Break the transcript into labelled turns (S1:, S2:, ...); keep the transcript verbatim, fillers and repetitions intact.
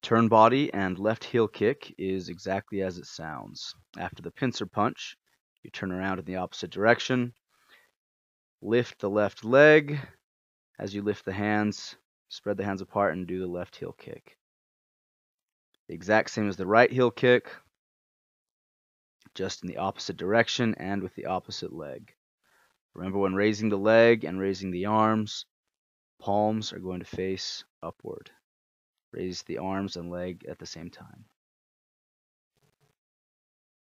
S1: Turn body and left heel kick is exactly as it sounds. After the pincer punch, you turn around in the opposite direction, lift the left leg. As you lift the hands, spread the hands apart and do the left heel kick. The exact same as the right heel kick, just in the opposite direction and with the opposite leg. Remember, when raising the leg and raising the arms, palms are going to face upward. Raise the arms and leg at the same time.